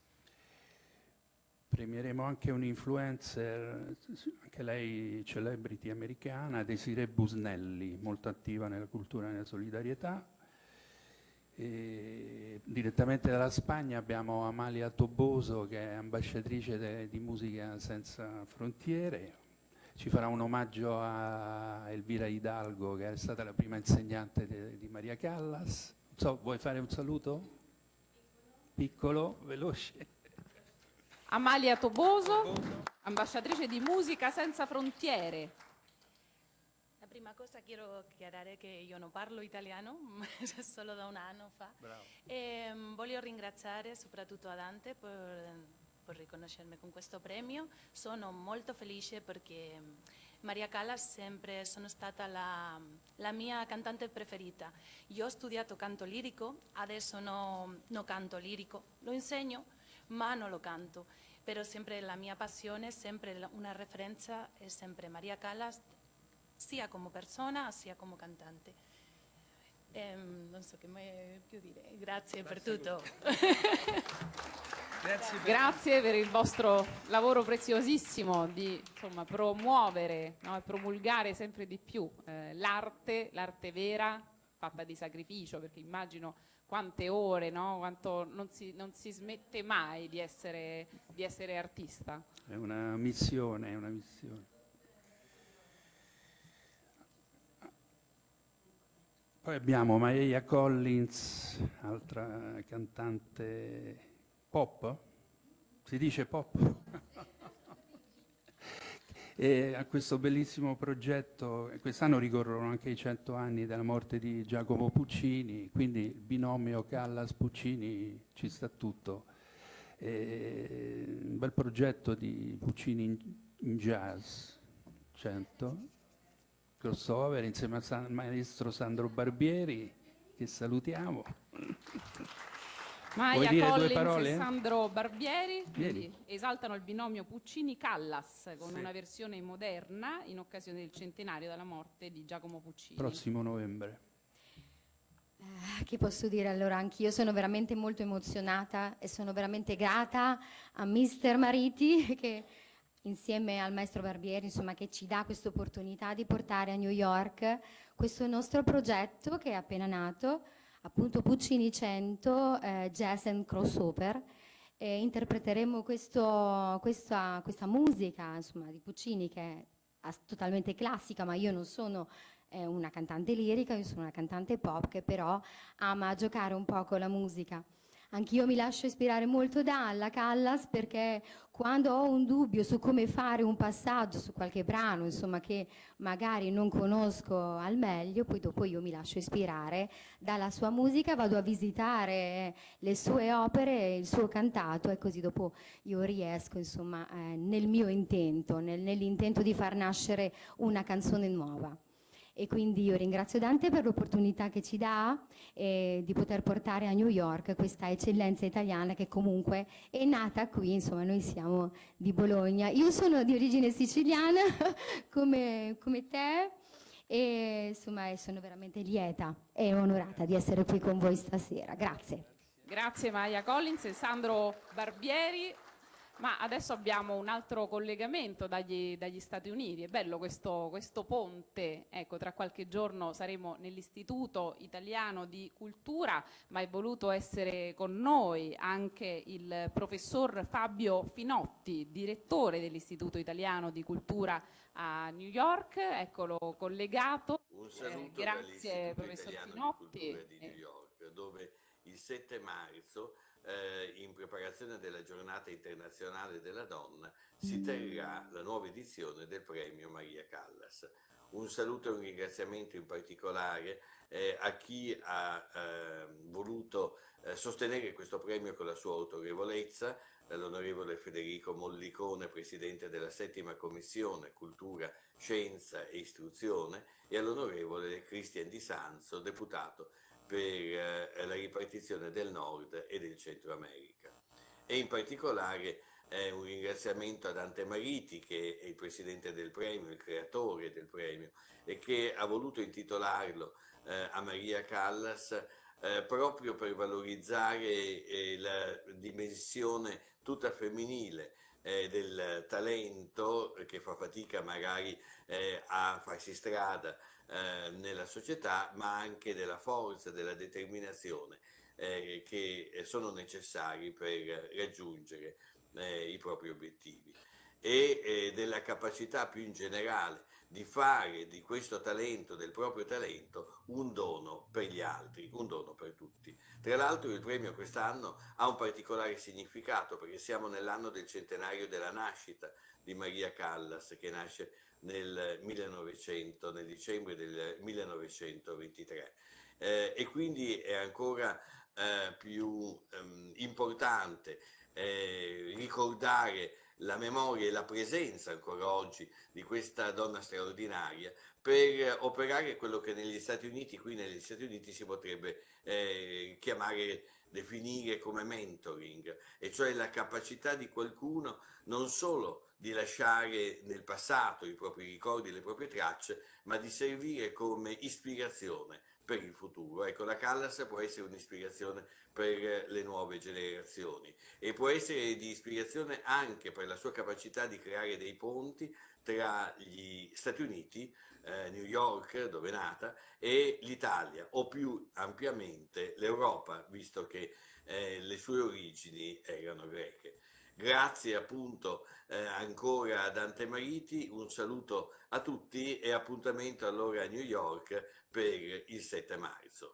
Premieremo anche un influencer, anche lei celebrity americana, Desiree Busnelli, molto attiva nella cultura e nella solidarietà. E direttamente dalla Spagna abbiamo Amalia Toboso, che è ambasciatrice de, di Musica Senza Frontiere. Ci farà un omaggio a Elvira Hidalgo, che è stata la prima insegnante de, di Maria Callas. Non so, vuoi fare un saluto? Piccolo, veloce. Amalia Toboso, ambasciatrice di Musica Senza Frontiere. La prima cosa quiero aclarare che io non parlo italiano, solo da un anno fa. E, um, voglio ringraziare soprattutto a Dante per, per riconoscermi con questo premio. Sono molto felice perché Maria Callas sempre sono stata la, la mia cantante preferita. Io ho studiato canto lirico, adesso no, no canto lirico, lo insegno, ma non lo canto. Però sempre la mia passione, sempre una referenza è sempre Maria Callas, sia come persona sia come cantante. Ehm, non so che mai più dire. Grazie, Grazie per tutto. Grazie, per... Grazie per il vostro lavoro preziosissimo di insomma, promuovere, no, e promulgare sempre di più eh, l'arte, l'arte vera, fatta di sacrificio, perché immagino quante ore, no? Quanto non si, non si smette mai di essere, di essere artista. È una missione, è una missione. Poi abbiamo Mariah Collins, altra cantante pop, si dice pop? E a questo bellissimo progetto, quest'anno ricorrono anche i cento anni della morte di Giacomo Puccini, quindi il binomio Callas-Puccini ci sta tutto. E un bel progetto di Puccini in, in jazz, cento, crossover insieme al San, maestro Sandro Barbieri, che salutiamo. Maia Collins e Sandro Barbieri quindi esaltano il binomio Puccini-Callas con sì. una versione moderna in occasione del centenario della morte di Giacomo Puccini. Prossimo novembre. Eh, che posso dire? Allora, anch'io sono veramente molto emozionata e sono veramente grata a mister Mariti che insieme al maestro Barbieri, insomma, che ci dà questa opportunità di portare a New York questo nostro progetto che è appena nato, appunto Puccini cento, eh, Jazz and Crossover. E interpreteremo questo, questa, questa musica insomma, di Puccini che è totalmente classica, ma io non sono eh, una cantante lirica, io sono una cantante pop che però ama giocare un po' con la musica. Anch'io mi lascio ispirare molto dalla Callas perché quando ho un dubbio su come fare un passaggio su qualche brano, insomma, che magari non conosco al meglio, poi dopo io mi lascio ispirare dalla sua musica, vado a visitare le sue opere, il suo cantato e così dopo io riesco, insomma, eh, nel mio intento, nel, nell'intento di far nascere una canzone nuova. E quindi io ringrazio Dante per l'opportunità che ci dà eh, di poter portare a New York questa eccellenza italiana che comunque è nata qui, insomma noi siamo di Bologna. Io sono di origine siciliana come, come te e insomma sono veramente lieta e onorata di essere qui con voi stasera. Grazie. Grazie Maia Collins e Sandro Barbieri. Ma adesso abbiamo un altro collegamento dagli, dagli Stati Uniti, è bello questo, questo ponte, ecco, tra qualche giorno saremo nell'Istituto Italiano di Cultura, ma è voluto essere con noi anche il professor Fabio Finotti, direttore dell'Istituto Italiano di Cultura a New York, eccolo collegato. Un saluto Eh, grazie dall'Istituto professor Italiano Finotti. di Cultura di New York, dove il sette marzo, eh, in preparazione della giornata internazionale della donna, si terrà la nuova edizione del premio Maria Callas. Un saluto e un ringraziamento in particolare eh, a chi ha eh, voluto eh, sostenere questo premio con la sua autorevolezza, l'onorevole Federico Mollicone, presidente della settima commissione Cultura, Scienza e Istruzione, e all'onorevole Cristian Di Sanzo, deputato per eh, la ripartizione del Nord e del Centro America. E in particolare eh, un ringraziamento a Dante Mariti, che è il presidente del premio, il creatore del premio, e che ha voluto intitolarlo eh, a Maria Callas eh, proprio per valorizzare eh, la dimensione tutta femminile eh, del talento, che fa fatica magari eh, a farsi strada eh, nella società, ma anche della forza, della determinazione eh, che sono necessari per raggiungere eh, i propri obiettivi, e eh, della capacità più in generale di fare di questo talento, del proprio talento, un dono per gli altri, un dono per tutti. Tra l'altro il premio quest'anno ha un particolare significato, perché siamo nell'anno del centenario della nascita di Maria Callas, che nasce nel millenovecento, nel dicembre del millenovecentoventitré, eh, e quindi è ancora eh, più ehm, importante eh, ricordare la memoria e la presenza ancora oggi di questa donna straordinaria, per operare quello che negli Stati Uniti, qui negli Stati Uniti si potrebbe eh, chiamare, definire come mentoring, e cioè la capacità di qualcuno non solo di lasciare nel passato i propri ricordi, le proprie tracce, ma di servire come ispirazione per il futuro. Ecco, la Callas può essere un'ispirazione per le nuove generazioni, e può essere di ispirazione anche per la sua capacità di creare dei ponti tra gli Stati Uniti, eh, New York, dove è nata, e l'Italia, o più ampiamente l'Europa, visto che eh, le sue origini erano greche. Grazie appunto eh, ancora a Dante Mariti, un saluto a tutti e appuntamento allora a New York per il sette marzo.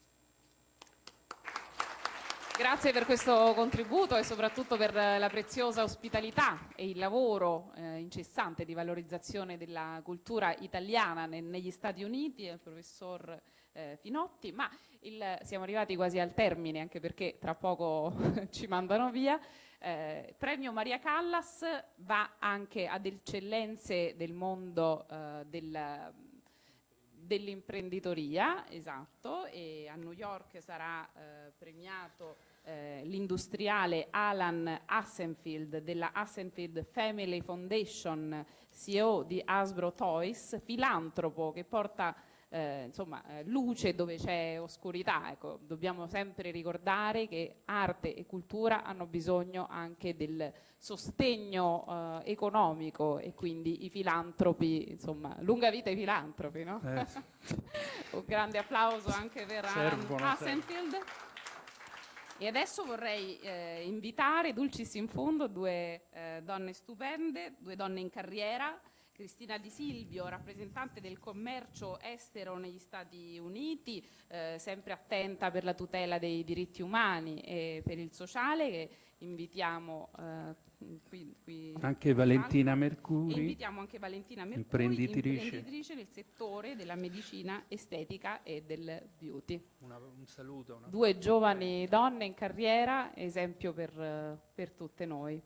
Grazie per questo contributo e soprattutto per la preziosa ospitalità e il lavoro eh, incessante di valorizzazione della cultura italiana ne- negli Stati Uniti, il professor eh, Finotti. Ma il, siamo arrivati quasi al termine, anche perché tra poco ci mandano via. Eh, premio Maria Callas va anche ad eccellenze del mondo eh, del, dell'imprenditoria, esatto, e a New York sarà eh, premiato eh, l'industriale Alan Hassenfield della Hassenfield Family Foundation, C E O di Hasbro Toys, filantropo che porta Eh, insomma, eh, luce dove c'è oscurità. Ecco, dobbiamo sempre ricordare che arte e cultura hanno bisogno anche del sostegno eh, economico, e quindi i filantropi, insomma, lunga vita ai filantropi, no? Eh, sì. Un grande applauso anche per Servono, Alan Hassenfield. E adesso vorrei eh, invitare dulcis in fondo due eh, donne stupende, due donne in carriera. Cristina Di Silvio, rappresentante del commercio estero negli Stati Uniti, eh, sempre attenta per la tutela dei diritti umani e per il sociale, che invitiamo eh, qui, qui Anche Valentina Mercuri, e invitiamo anche Valentina Mercuri, imprenditrice. imprenditrice del settore della medicina estetica e del beauty. Una- un saluto. Una... Due giovani donne in carriera, esempio per, eh, per tutte noi.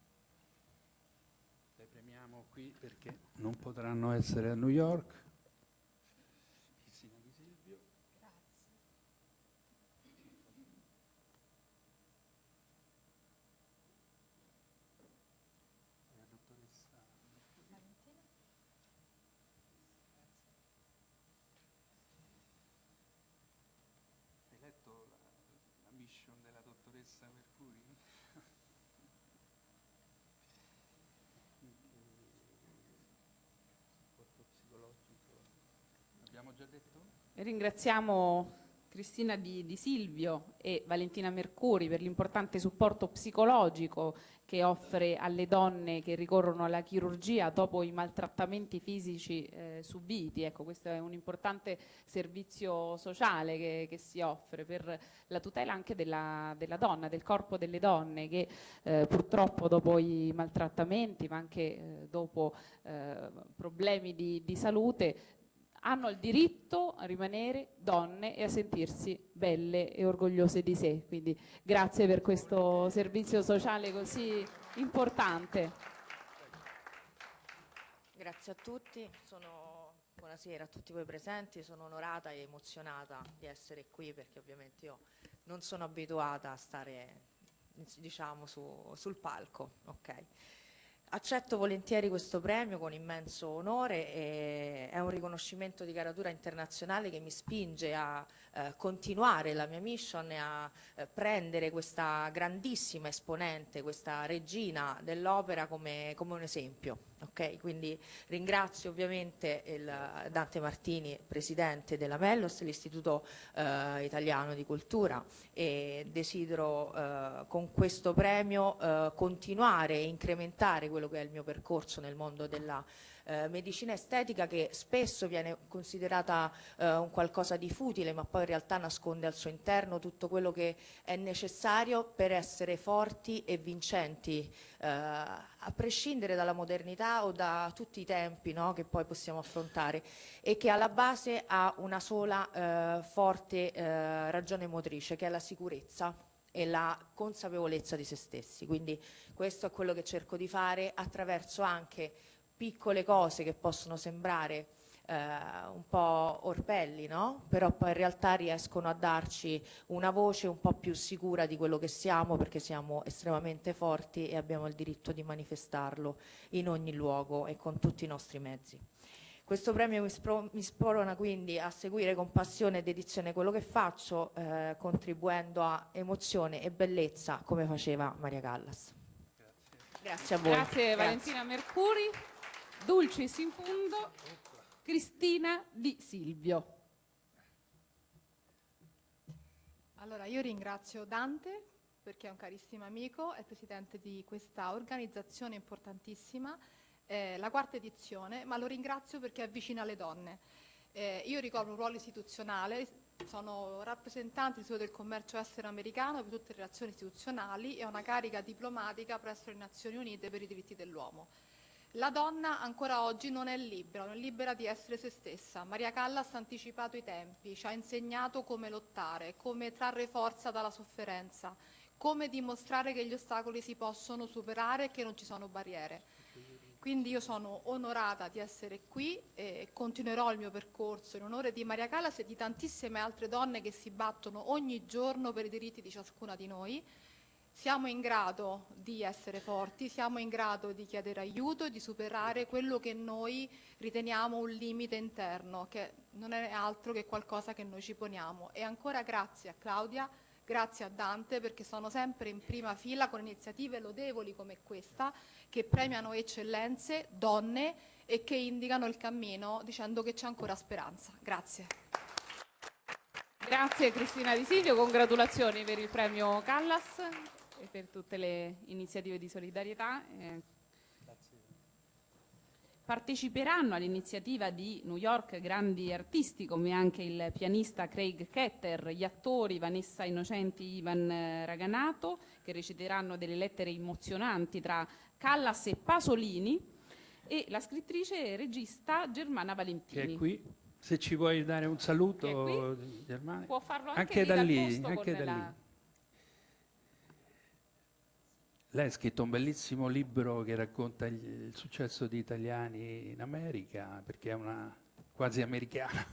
Le premiamo qui perché non potranno essere a New York. Cristina Di Silvio. La dottoressa hai letto la, la mission della dottoressa Mercuri? già detto? Ringraziamo Cristina Di, Di Silvio e Valentina Mercuri per l'importante supporto psicologico che offre alle donne che ricorrono alla chirurgia dopo i maltrattamenti fisici eh, subiti. Ecco, questo è un importante servizio sociale che, che si offre per la tutela anche della, della donna, del corpo delle donne che eh, purtroppo dopo i maltrattamenti ma anche eh, dopo eh, problemi di, di salute hanno il diritto a rimanere donne e a sentirsi belle e orgogliose di sé. Quindi grazie per questo servizio sociale così importante. Grazie a tutti, sono... buonasera a tutti voi presenti, sono onorata e emozionata di essere qui perché ovviamente io non sono abituata a stare, diciamo, su, sul palco. Okay. Accetto volentieri questo premio con immenso onore, e è un riconoscimento di caratura internazionale che mi spinge a eh, continuare la mia mission e a eh, prendere questa grandissima esponente, questa regina dell'opera come, come un esempio. Okay? Quindi ringrazio ovviamente il Dante Martini, presidente della Mellos, l'Istituto eh, Italiano di Cultura, e desidero eh, con questo premio eh, continuare e incrementare quello che è il mio percorso nel mondo della eh, medicina estetica, che spesso viene considerata eh, un qualcosa di futile, ma poi in realtà nasconde al suo interno tutto quello che è necessario per essere forti e vincenti, eh, a prescindere dalla modernità o da tutti i tempi, no, che poi possiamo affrontare, e che alla base ha una sola eh, forte eh, ragione motrice, che è la sicurezza e la consapevolezza di se stessi. Quindi questo è quello che cerco di fare attraverso anche piccole cose che possono sembrare eh, un po' orpelli, no? Però poi in realtà riescono a darci una voce un po' più sicura di quello che siamo, perché siamo estremamente forti e abbiamo il diritto di manifestarlo in ogni luogo e con tutti i nostri mezzi. Questo premio mi, spro- mi sprona quindi a seguire con passione e dedizione quello che faccio, eh, contribuendo a emozione e bellezza come faceva Maria Callas. Grazie, Grazie a voi. Grazie, Grazie. Valentina Mercuri. Dulcis in fundo, Cristina Di Silvio. Allora, io ringrazio Dante perché è un carissimo amico, è presidente di questa organizzazione importantissima, eh, la quarta edizione, ma lo ringrazio perché è vicino alle donne. Eh, io ricopro un ruolo istituzionale, sono rappresentante dell'Istituto del Commercio Estero Americano per tutte le relazioni istituzionali e ho una carica diplomatica presso le Nazioni Unite per i diritti dell'uomo. La donna ancora oggi non è libera, non è libera di essere se stessa. Maria Callas ha anticipato i tempi, ci ha insegnato come lottare, come trarre forza dalla sofferenza, come dimostrare che gli ostacoli si possono superare e che non ci sono barriere. Quindi io sono onorata di essere qui e continuerò il mio percorso in onore di Maria Callas e di tantissime altre donne che si battono ogni giorno per i diritti di ciascuna di noi. Siamo in grado di essere forti, siamo in grado di chiedere aiuto e di superare quello che noi riteniamo un limite interno, che non è altro che qualcosa che noi ci poniamo. E ancora grazie a Claudia, grazie a Dante, perché sono sempre in prima fila con iniziative lodevoli come questa, che premiano eccellenze, donne e che indicano il cammino dicendo che c'è ancora speranza. Grazie. Grazie Cristina Di Silvio, congratulazioni per il premio Callas e per tutte le iniziative di solidarietà. Eh, parteciperanno all'iniziativa di New York grandi artisti come anche il pianista Craig Ketter, gli attori Vanessa Innocenti e Ivan Raganato, che reciteranno delle lettere emozionanti tra Callas e Pasolini, e la scrittrice e regista Germana Valentini. Che è qui. Se ci vuoi dare un saluto, Germana. Può farlo anche, anche lì da dal lì, posto anche con da la... lì. Lei ha scritto un bellissimo libro che racconta gli, il successo di italiani in America, perché è una quasi americana.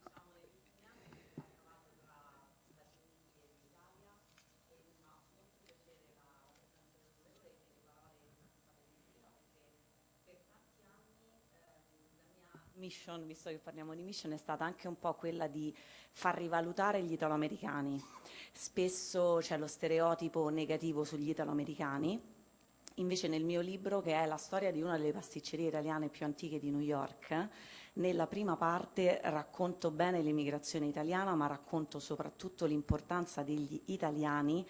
Mission, visto che parliamo di mission, è stata anche un po' quella di far rivalutare gli italoamericani. Spesso c'è lo stereotipo negativo sugli italoamericani invece nel mio libro, che è la storia di una delle pasticcerie italiane più antiche di New York, nella prima parte racconto bene l'immigrazione italiana, ma racconto soprattutto l'importanza degli italiani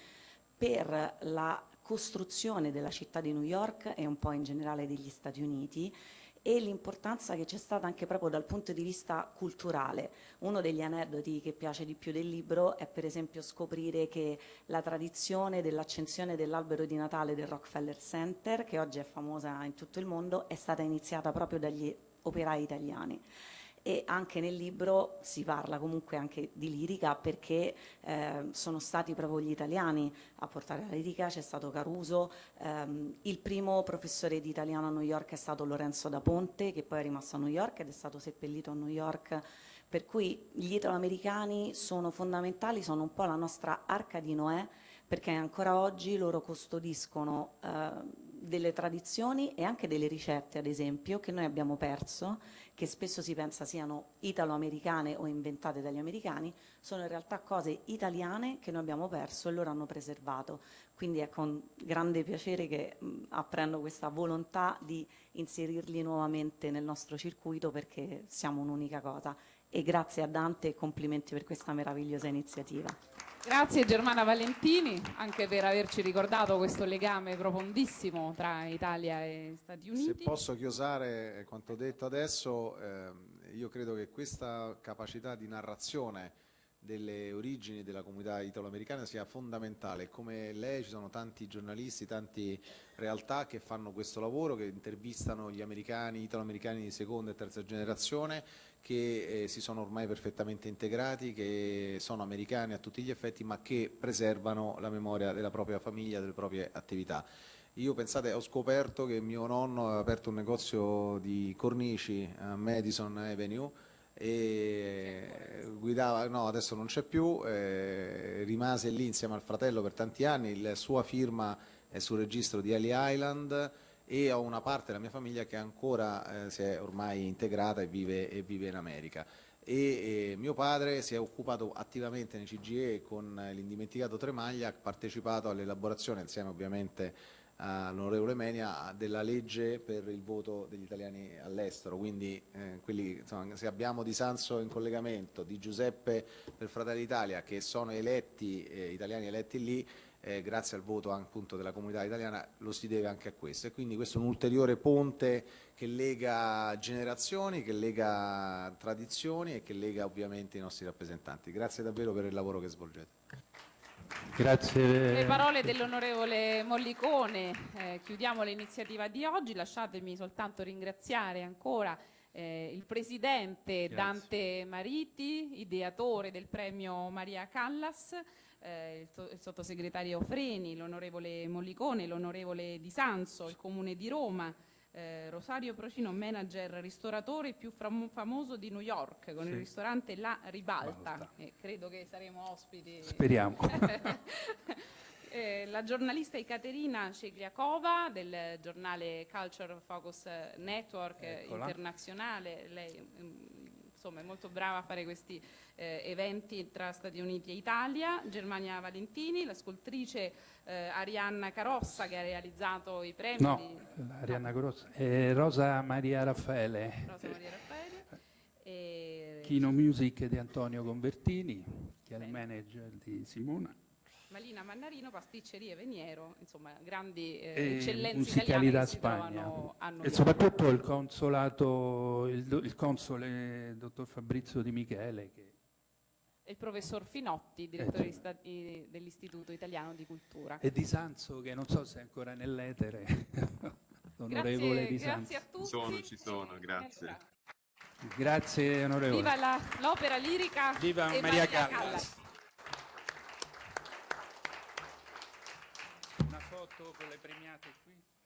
per la costruzione della città di New York e un po' in generale degli Stati Uniti, e l'importanza che c'è stata anche proprio dal punto di vista culturale. Uno degli aneddoti che piace di più del libro è per esempio scoprire che la tradizione dell'accensione dell'albero di Natale del Rockefeller Center, che oggi è famosa in tutto il mondo, è stata iniziata proprio dagli operai italiani. E anche nel libro si parla comunque anche di lirica, perché eh, sono stati proprio gli italiani a portare la lirica. C'è stato Caruso, ehm, il primo professore di italiano a New York è stato Lorenzo da Ponte, che poi è rimasto a New York ed è stato seppellito a New York, per cui gli italoamericani sono fondamentali, sono un po' la nostra arca di Noè, perché ancora oggi loro custodiscono eh, delle tradizioni e anche delle ricette, ad esempio, che noi abbiamo perso, che spesso si pensa siano italo-americane o inventate dagli americani, sono in realtà cose italiane che noi abbiamo perso e loro hanno preservato. Quindi è con grande piacere che mh, apprendo questa volontà di inserirli nuovamente nel nostro circuito, perché siamo un'unica cosa. E grazie a Dante e complimenti per questa meravigliosa iniziativa. Grazie Germana Valentini anche per averci ricordato questo legame profondissimo tra Italia e Stati Uniti. Se posso chiosare quanto detto adesso, ehm, io credo che questa capacità di narrazione delle origini della comunità italo-americana sia fondamentale. Come lei ci sono tanti giornalisti, tante realtà che fanno questo lavoro, che intervistano gli americani, italo-americani di seconda e terza generazione, che eh, si sono ormai perfettamente integrati, che sono americani a tutti gli effetti, ma che preservano la memoria della propria famiglia, delle proprie attività. Io, pensate, ho scoperto che mio nonno aveva aperto un negozio di cornici a Madison Avenue e guidava, no adesso non c'è più, eh, rimase lì insieme al fratello per tanti anni, la sua firma è sul registro di Ellie Island, e ho una parte della mia famiglia che ancora eh, si è ormai integrata e vive, e vive in America. E, e mio padre si è occupato attivamente nei C G I E con l'indimenticato Tremaglia, ha partecipato all'elaborazione, insieme ovviamente all'onorevole Menia, della legge per il voto degli italiani all'estero, quindi eh, quelli, insomma, se abbiamo Di Sanzo in collegamento, Di Giuseppe per Fratelli d'Italia, che sono eletti, eh, italiani eletti lì, eh, grazie al voto appunto della comunità italiana, lo si deve anche a questo, e quindi questo è un ulteriore ponte che lega generazioni, che lega tradizioni e che lega ovviamente i nostri rappresentanti. Grazie davvero per il lavoro che svolgete. Grazie. Le parole dell'onorevole Mollicone, eh, chiudiamo l'iniziativa di oggi. Lasciatemi soltanto ringraziare ancora eh, il presidente Grazie. Dante Mariti, ideatore del premio Maria Callas, eh, il, to- il sottosegretario Freni, l'onorevole Mollicone, l'onorevole Di Sanzo, il Comune di Roma, Eh, Rosario Procino, manager ristoratore più fam- famoso di New York, con Sì. il ristorante La Ribalta, Balta. e credo che saremo ospiti. Speriamo. eh, la giornalista Ekaterina Cegliakova del giornale Culture Focus Network eh, Eccola. internazionale. Lei mm, insomma è molto brava a fare questi eh, eventi tra Stati Uniti e Italia. Germania Valentini, la scultrice eh, Arianna Carossa, che ha realizzato i premi No, di Arianna Grossa. Eh, Rosa Maria Raffaele. Rosa Maria Raffaele. E Kino Music di Antonio Convertini, che è il manager di Simona. Malina Mannarino, pasticcerie Veniero, insomma grandi eh, E eccellenze musicali italiane da che si Spagna. trovano a New E York. soprattutto il consolato, il, do- il console dottor Fabrizio Di Michele, che E il professor Finotti, direttore Eh, di sta- di- dell'Istituto Italiano di Cultura. e Di Sanzo, che non so se è ancora nell'etere. L'onorevole Grazie, Di Sanzo. grazie a tutti. Sono, ci sono, grazie. Grazie onorevole. Viva la- l'opera lirica Viva e Maria Callas. Callas. Una foto con le premiate qui.